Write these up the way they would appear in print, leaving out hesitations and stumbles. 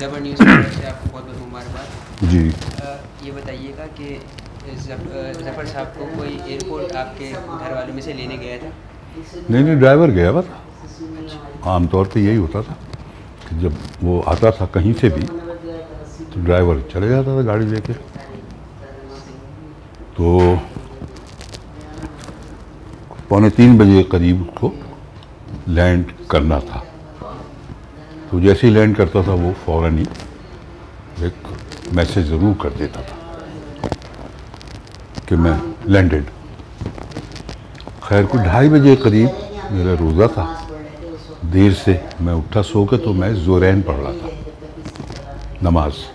زبر نیوز کی طرف سے آپ کو بہت بہت مبارکباد. جی. یہ بتائیے گا کہ ظفر صاحب کو کوئی ایئرپورٹ آپ کے گھر والوں میں سے لینے گیا تھا؟ نہیں ڈرائیور گیا بس. عام طور پہ یہی ہوتا تھا کہ جب وہ آتا تھا کہیں سے بھی تو ڈرائیور چلے جاتا تھا گاڑی لے کے. تو 2:45 بجے قریب کو لینڈ کرنا تھا. تو جیسے ہی لینڈ کرتا تھا وہ فوراً ہی ایک میسیج ضرور کر دیتا تھا کہ میں لینڈڈ. خیر کو 2:30 بجے قریب میرا روزہ تھا. دیر سے میں اٹھا سو کے تو میں زورین پڑھ رہا تھا نماز.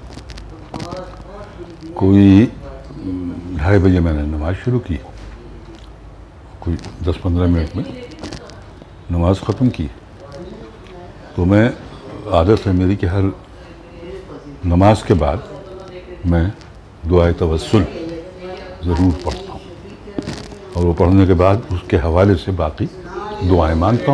کوئی 2:30 بجے میں نے نماز شروع کی. کوئی 10-15 منٹ میں نماز ختم کی. تو میں عادت ہے میری کہ ہر نماز کے بعد میں دعائے توسل ضرور پڑھتا ہوں اور وہ پڑھنے کے بعد اس کے حوالے سے باقی دعائیں مانگتا ہوں.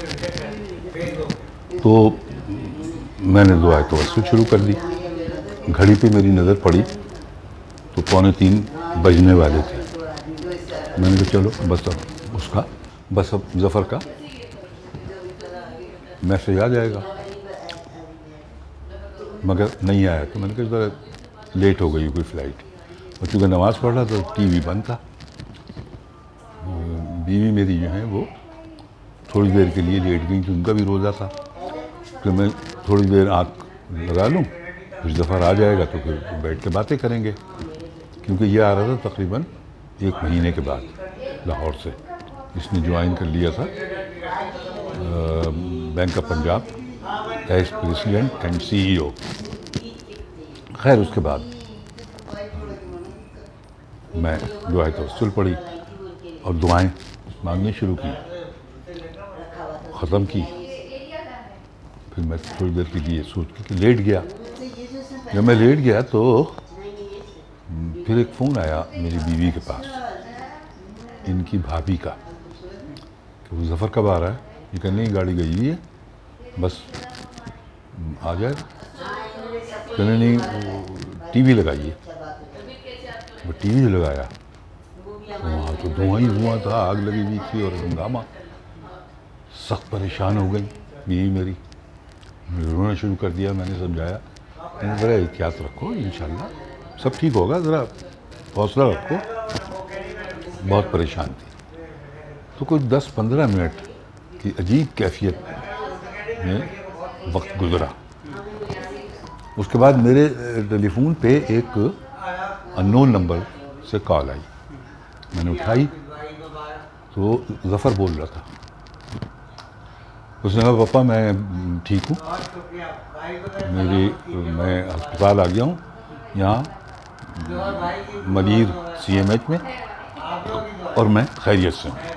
تو میں نے دعائے توسل شروع کر دی. گھڑی پہ میری نظر پڑی تو 2:45 بجنے والے تھے. میں نے کہا چلو بس اب ظفر کا میسیج آ جائے گا. مگر نہیں آیا. تو میں نے کہا ذرا لیٹ ہو گئی کوئی فلائٹ. اور چونکہ نماز پڑھ رہا تو ٹی وی بند تھا. بیوی میری جو ہیں وہ تھوڑی دیر کے لیے لیٹ گئی. ان کا بھی روزہ تھا کہ میں تھوڑی دیر آنکھ لگا لوں پھر ظفر آ جائے گا تو پھر بیٹھ کے باتیں کریں گے. کیونکہ یہ آ رہا تھا تقریباً 1 مہینے کے بعد لاہور سے. اس نے جوائن کر لیا تھا bank of Punjab as president and CEO. خیر اس کے بعد میں دعائے توسل پڑھی اور دعائیں مانگنی شروع کی. ختم کی. پھر میں تھوڑی دیر کے لیے سوچ کے لیٹ گیا. جب میں لیٹ گیا تو پھر ایک فون آیا میری بیوی کے پاس ان کی بھابھی کا کہ وہ ظفر کب آ رہا ہے. یہ کہنے نہیں گاڑی گئی ہوئی ہے بس آ جائے. کہنے نہیں ٹی وی لگائیے. وہ ٹی وی لگایا تو وہاں تو دھواں تھا. آگ لگی ہوئی تھی اور ہنگامہ. سخت پریشان ہو گئی بیوی میری. رونا شروع کر دیا. میں نے سمجھایا میں نے ذرا احتیاط رکھو انشاءاللہ سب ٹھیک ہوگا. ذرا حوصلہ رکھو. بہت پریشان تھی. تو کوئی 10-15 منٹ کی عجیب کیفیت میں وقت گزرا. اس کے بعد میرے ٹیلی فون پہ ایک انون نمبر سے کال آئی. میں نے اٹھائی تو ظفر بول رہا تھا. اس نے کہا پاپا میں ٹھیک ہوں. میں ہسپتال آ گیا ہوں یہاں ملیر CMH میں اور میں خیریت سے ہوں.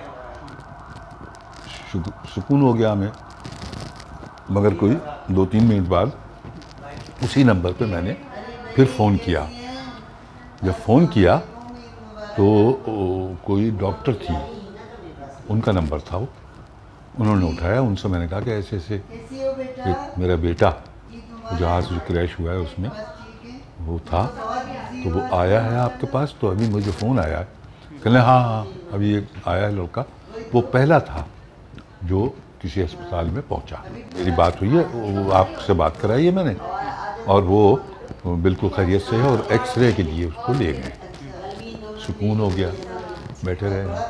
سکون ہو گیا ہمیں. مگر کوئی 2-3 منٹ بعد اسی نمبر پہ میں نے پھر فون کیا. جب فون کیا تو کوئی ڈاکٹر تھی ان کا نمبر تھا. وہ انہوں نے اٹھایا. ان سے میں نے کہا کہ ایسے ایک میرا بیٹا جہاز جو کریش ہوا ہے اس میں وہ تھا تو وہ آیا ہے آپ کے پاس. تو ابھی مجھے فون آیا ہے. کہنے ہاں ابھی ایک آیا ہے لڑکا. وہ پہلا تھا جو کسی ہسپتال میں پہنچا. میری بات ہوئی ہے وہ آپ سے بات کرائی ہے میں نے اور وہ بالکل خیریت سے ہے اور ایکس رے کے لیے اس کو لے گئے. سکون ہو گیا. بیٹھے رہے.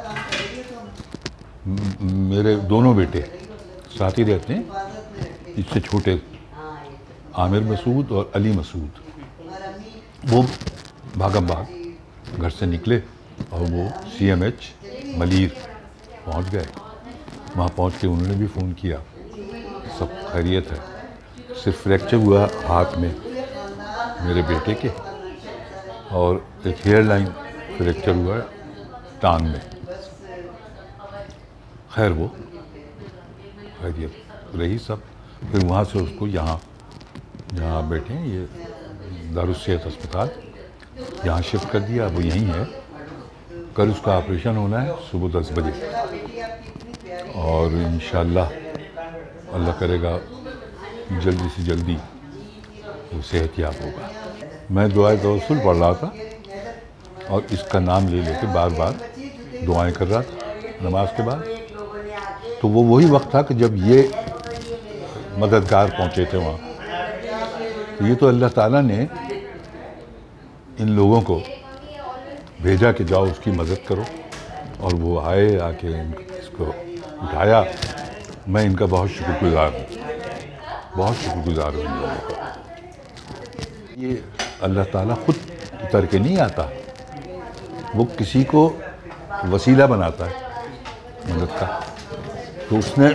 میرے دونوں بیٹے ساتھ ہی رہتے ہیں. اس سے چھوٹے عامر مسعود اور علی مسعود وہ بھاگم بھاگ گھر سے نکلے اور وہ CMH ملیر پہنچ گئے. وہاں پہنچ کے انہوں نے بھی فون کیا سب خیریت ہے. صرف فریکچر ہوا ہاتھ میں میرے بیٹے کے اور ایک ہیئر لائن فریکچر ہوا ہے ٹانگ میں. خیر وہ خیریت رہی سب. پھر وہاں سے اس کو یہاں جہاں بیٹھے ہیں یہ دارالصحت ہسپتال یہاں شفٹ کر دیا. وہ یہیں ہے. کل اس کا آپریشن ہونا ہے صبح 10 بجے اور انشاءاللہ اللہ کرے گا جلدی سے جلدی وہ صحت یاب ہوگا. میں دعائے توسل پڑھ رہا تھا اور اس کا نام لے لے کے بار بار دعائیں کر رہا تھا نماز کے بعد. تو وہ وہی وقت تھا کہ جب یہ مددگار پہنچے تھے وہاں. تو یہ تو اللہ تعالیٰ نے ان لوگوں کو بھیجا کہ جاؤ اس کی مدد کرو, اور وہ آئے, آ کے اس کو اٹھایا. میں ان کا بہت شکر گزار ہوں, بہت شکر گزار ہوں ان لوگوں کا. یہ اللہ تعالیٰ خود اتر کے نہیں آتا, وہ کسی کو وسیلہ بناتا ہے مدد کا. تو اس نے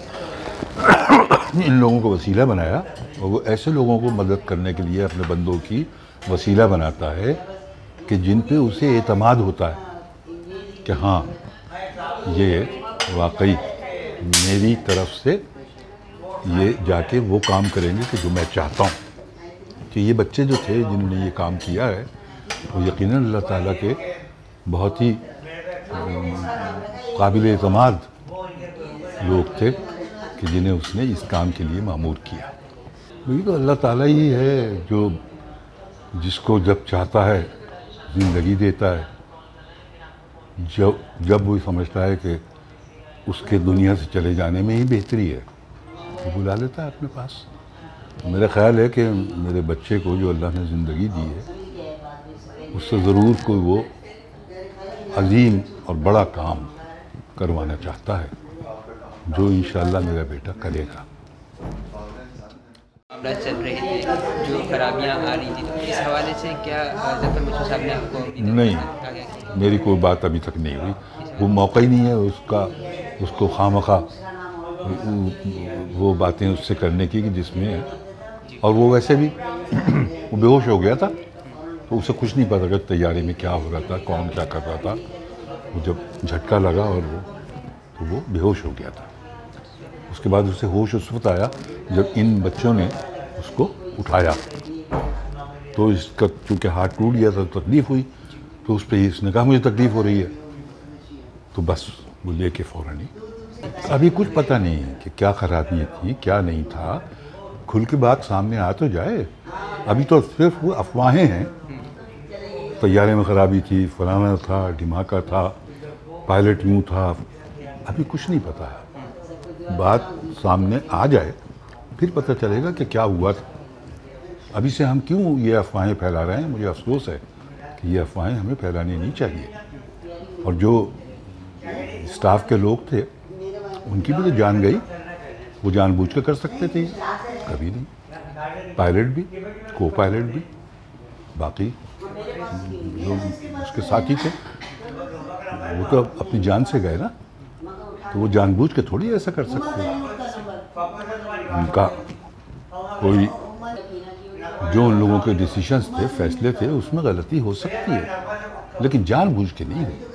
ان لوگوں کو وسیلہ بنایا, اور وہ ایسے لوگوں کو مدد کرنے کے لیے اپنے بندوں کی وسیلہ بناتا ہے کہ جن پہ اسے اعتماد ہوتا ہے کہ ہاں یہ واقعی میری طرف سے یہ جا کے وہ کام کریں گے کہ جو میں چاہتا ہوں. کہ یہ بچے جو تھے جنہوں نے یہ کام کیا ہے وہ یقیناً اللہ تعالیٰ کے بہت ہی قابل اعتماد لوگ تھے کہ جنہیں اس نے اس کام کے لیے مأمور کیا. یہ تو اللہ تعالیٰ ہی ہے جو جس کو جب چاہتا ہے زندگی دیتا ہے, جب وہ سمجھتا ہے کہ اس کے دنیا سے چلے جانے میں ہی بہتری ہے وہ بلا لیتا ہے اپنے پاس. میرا خیال ہے کہ میرے بچے کو جو اللہ نے زندگی دی ہے اس سے ضرور کوئی وہ عظیم اور بڑا کام کروانا چاہتا ہے جو انشاءاللہ میرا بیٹا کرے گا. معاملات چل رہے تھے, جو خرابیاں آ رہی تھیں, تو اس حوالے سے کیا ظفر مشرو صاحب نے آپ کو نہیں, میری کوئی بات ابھی تک نہیں ہوئی. وہ موقع ہی نہیں ہے اس کو خواہ وہ باتیں اس سے کرنے کی کہ جس میں, اور وہ ویسے بھی وہ بے ہوش ہو گیا تھا تو اسے کچھ نہیں پتا کہ تیاری میں کیا ہو رہا تھا, کون کیا کر رہا تھا. وہ جب جھٹکا لگا اور وہ بے ہوش ہو گیا تھا. اس کے بعد اسے ہوش اس وقت آیا جب ان بچوں نے اس کو اٹھایا. تو اس کا چونکہ ہاتھ ٹوٹ گیا تھا تکلیف ہوئی, تو اس پہ اس نے کہا مجھے تکلیف ہو رہی ہے, تو بس وہ لے کے فوراً ہی. ابھی کچھ پتہ نہیں ہے کہ کیا خرابیاں تھیں کیا نہیں تھا, کھل کے بات سامنے آ تو جائے. ابھی تو صرف وہ افواہیں ہیں, طیارے میں خرابی تھی, فلانا تھا, دھماکہ تھا, پائلٹ یوں تھا, ابھی کچھ نہیں پتہ ہے. بات سامنے آ جائے پھر پتہ چلے گا کہ کیا ہوا تھا. ابھی سے ہم کیوں یہ افواہیں پھیلا رہے ہیں؟ مجھے افسوس ہے کہ یہ افواہیں ہمیں پھیلانی نہیں چاہیے. اور جو اسٹاف کے لوگ تھے ان کی بھی تو جان گئی, وہ جان بوجھ کے کر سکتے تھے, کبھی نہیں. پائلٹ بھی, کو پائلٹ بھی, باقی جو اس کے ساتھی تھے وہ تو اپنی جان سے گئے نا, تو وہ جان بوجھ کے تھوڑی ایسا کر سکتے. ان کا کوئی جو ان لوگوں کے ڈیسیشنز تھے, فیصلے تھے, اس میں غلطی ہو سکتی ہے لیکن جان بوجھ کے نہیں ہوئی.